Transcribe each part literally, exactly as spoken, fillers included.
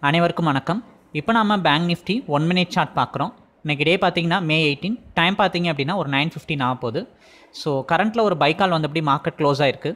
அனைவருக்கும் வணக்கம். இப்போ நாம bank nifty one minute chart பார்க்குறோம். இன்றைக்கி டே பார்த்தீங்கன்னா மே எயிட்டீன், டைம் பார்த்தீங்க அப்படின்னா ஒரு நைன் ஃபிஃப்டின் ஆக போகுது. ஸோ கரண்ட்டில் ஒரு பைக்கால் வந்தபடி மார்க்கெட் க்ளோஸ் ஆகிருக்கு.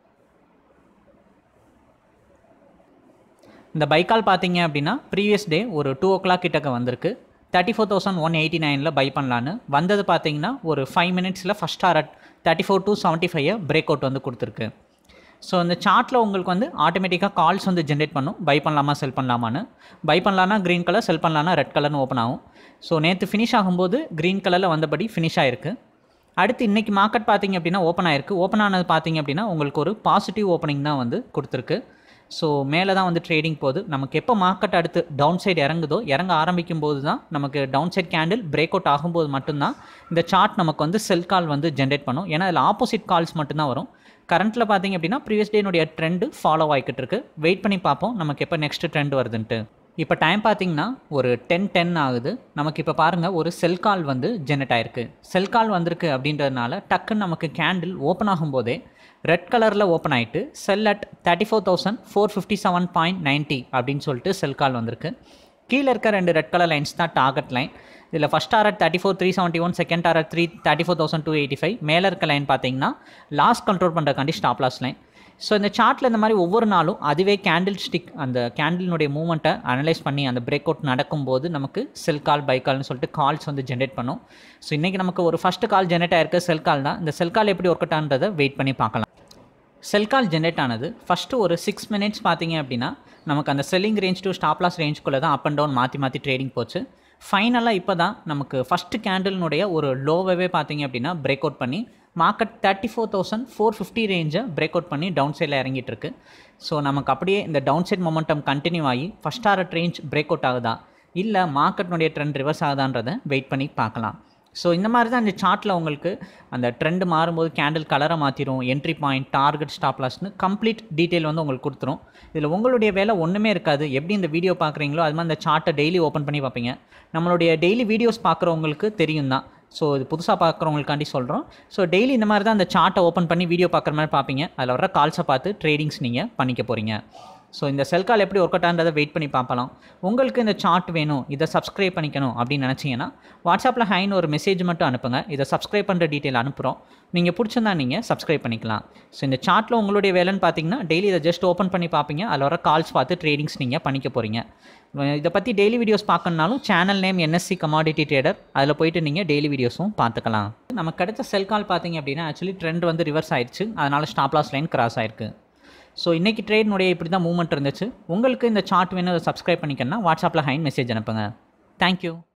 இந்த பைக்கால் பார்த்தீங்க அப்படின்னா ப்ரீவியஸ் டே ஒரு டூ ஓ கிளாக் கிட்டக்க வந்திருக்கு. Thirty four thousand one eighty நைனில் பை பண்ணலான்னு வந்தது பார்த்தீங்கன்னா ஒரு ஃபைவ் மினிட்ஸில் first target thirty four two seventy five break out வந்து கொடுத்துருக்கு. ஸோ இந்த சார்ட்டில் உங்களுக்கு வந்து ஆட்டோமேட்டிக்காக கால்ஸ் வந்து ஜென்ரேட் பண்ணும், பை பண்ணலாமா செல் பண்ணலாமான்னு. பை பண்ணலான்னா க்ரீன் கலர், செல் பண்ணலான்னா ரெட் கலர்னு ஓப்பன் ஆகும். ஸோ நேற்று ஃபினிஷ் ஆகும்போது க்ரீன் கலரில் வந்தபடி ஃபினிஷ் ஆகிருக்கு. அடுத்து இன்றைக்கி மார்க்கெட் பார்த்திங்க அப்படின்னா ஓப்பன் ஆகிருக்கு. ஓப்பன் ஆனது பார்த்திங்க அப்படின்னா உங்களுக்கு ஒரு பாசிட்டிவ் ஓப்பனிங் தான் வந்து கொடுத்துருக்கு. ஸோ மேலே தான் வந்து ட்ரேடிங் போகுது. நமக்கு எப்போ மார்க்கெட் அடுத்து டவுன் சைடு இறங்குதோ, இறங்க ஆரம்பிக்கும் போது தான் நமக்கு down side candle break out ஆகும்போது மட்டும்தான் இந்த சார்ட் நமக்கு வந்து செல் கால் வந்து ஜென்ரேட் பண்ணும். ஏன்னா அதில் ஆப்போசிட் கால்ஸ் மட்டும்தான் வரும். கரண்ட்டில் பார்த்திங்க அப்படின்னா ப்ரீவியஸ் டேனுடைய ட்ரெண்டு ஃபாலோ ஆகிக்கிட்டு இருக்கு. வெயிட் பண்ணி பார்ப்போம் நமக்கு எப்போ நெக்ஸ்ட் ட்ரெண்ட் வருதுன்ட்டு. இப்போ டைம் பார்த்திங்கன்னா ஒரு டென் டென் ஆகுது. நமக்கு இப்போ பாருங்கள் ஒரு செல் கால் வந்து ஜென்ரேட் ஆகிருக்கு. செல் கால் வந்திருக்கு அப்படின்றதுனால டக்குன்னு நமக்கு கேண்டில் ஓப்பன் ஆகும்போதே ரெட் கலரில் ஓப்பன் ஆகிட்டு sell at thirty four thousand four fifty seven point ninety அப்படின்னு சொல்லிட்டு செல் கால் வந்திருக்கு. கீழே இருக்க ரெண்டு ரெட் கலர் லைன்ஸ் தான் டார்கெட் லைன். இதில் first target thirty four three seventy one, second target three thirty four thousand two eighty five. மேலே இருக்க லைன் பார்த்தீங்கன்னா லாஸ் கண்ட்ரோல் பண்ணுறக்காண்டி ஸ்டாப் லாஸ் லைன். ஸோ இந்த சார்ட்டில் இந்த மாதிரி ஒவ்வொரு நாளும் அதுவே கேண்டில் ஸ்டிக் அந்த கேண்டிலினுடைய மூவ்மெண்ட்டை அனலைஸ் பண்ணி அந்த பிரேக் அவுட் நடக்கும்போது நமக்கு செல் கால் பை கால்னு சொல்லிட்டு கால்ஸ் வந்து ஜென்ரேட் பண்ணும். ஸோ இன்றைக்கி நமக்கு ஒரு ஃபஸ்ட்டு கால் ஜென்ரேட் ஆகிருக்கு, செல் கால் தான். இந்த செல் கால் எப்படி ஒர்க் அவுட் ஆனதை வெயிட் பண்ணி பார்க்கலாம். செல் கால் ஜென்ரேட் ஆனது ஃபஸ்ட்டு ஒரு சிக்ஸ் மினிட்ஸ் பார்த்தீங்க அப்படின்னா நமக்கு அந்த selling range to stop loss ரேஞ்சுக்குள்ளே தான் அப் அண்ட் டவுன் மாற்றி மாற்றி ட்ரேடிங் போச்சு. ஃபைனலாக இப்போ தான் நமக்கு ஃபஸ்ட்டு கேண்டில்னுடைய ஒரு லோவே பார்த்தீங்க அப்படின்னா பிரேக் அவுட் பண்ணி market thirty four thousand four fifty ரேஞ்சை பிரேக் அவுட் பண்ணி டவுன் சைடில் இறங்கிட்டு இருக்கு. ஸோ நமக்கு அப்படியே இந்த டவுன் சைட் மொமெண்டம் கண்டினியூ ஆகி first target range break out ஆகுதா இல்லை மார்க்கெட்னுடைய ட்ரெண்ட் ரிவர்ஸ் ஆகுதான்றதை வெயிட் பண்ணி பார்க்கலாம். ஸோ இந்த மாதிரி தான் இந்த சார்ட்டில் உங்களுக்கு அந்த ட்ரெண்டு மாறும்போது கேண்டில் கலரை மாற்றிடும், என்ட்ரி பாயிண்ட், டார்கெட், ஸ்டாப் லாஸ்னு கம்ப்ளீட் டீட்டெயில் வந்து உங்களுக்கு கொடுத்துரும். இதில் உங்களுடைய வேலை ஒன்றுமே இருக்காது. எப்படி இந்த வீடியோ பார்க்குறீங்களோ அது மாதிரி இந்த சார்ட்டை டெய்லி ஓப்பன் பண்ணி பார்ப்பீங்க. நம்மளுடைய டெய்லி வீடியோஸ் பார்க்குறவங்களுக்கு தெரியும் தான். ஸோ இது புதுசாக பார்க்குறவங்களுக்காண்டி சொல்கிறோம். ஸோ டெய்லி இந்த மாதிரி தான் அந்த சார்ட்டை ஓப்பன் பண்ணி வீடியோ பார்க்குற மாதிரி பார்ப்பீங்க. அதில் வர கால்ஸை பார்த்து ட்ரேடிங்ஸ் நீங்கள் பண்ணிக்க போகிறீங்க. ஸோ இந்த செல் கால் எப்படி ஒர்க் அவுட் ஆகிறத வெயிட் பண்ணி பார்க்கலாம். உங்களுக்கு இந்த சார்ட் வேணும், இதை சப்ஸ்கிரைப் பண்ணிக்கணும் அப்படின்னு நினச்சிங்கன்னா வாட்ஸ்அப்பில் ஹைன்னு ஒரு மெசேஜ் மட்டும் அனுப்புங்க. இதை சப்ஸ்கிரைப் பண்ணுற டீட்டெயில் அனுப்புகிறோம். நீங்கள் பிடிச்சிருந்தா நீங்கள் சப்ஸ்கிரைப் பண்ணிக்கலாம். ஸோ இந்த சார்ட்டில் உங்களுடைய வேலைன்னு பார்த்தீங்கன்னா டெய்லி இதை ஜஸ்ட் ஓப்பன் பண்ணி பார்ப்பீங்க. அதில் வர கால்ஸ் பார்த்து ட்ரேடிங்ஸ் நீங்கள் பண்ணிக்க போகிறீங்க. இதை பற்றி டெய்லி வீடியோஸ் பார்க்கணுனாலும் channel name NSC commodity trader, அதில் போய்ட்டு நீங்கள் டெய்லி வீடியோஸும் பார்த்துக்கலாம். நமக்கு கிடைச்ச செல் கால் பார்த்தீங்க அப்படின்னா ஆக்சுவலி ட்ரெண்ட் வந்து ரிவர்ஸ் ஆயிடுச்சு. அதனால் ஸ்டாப் லாஸ் லைன் கிராஸ் ஆயிருக்கு. ஸோ இன்றைக்கி ட்ரேட்னுடைய இப்படி தான் மூவ்மெண்ட் இருந்துச்சு. உங்களுக்கு இந்த சார்ட் வேணும், அதை சப்ஸ்கிரைப் பண்ணிக்கணும்னா வாட்ஸ்அப்பில் ஹைன் மெசேஜ் அனுப்புங்க. தேங்க்யூ.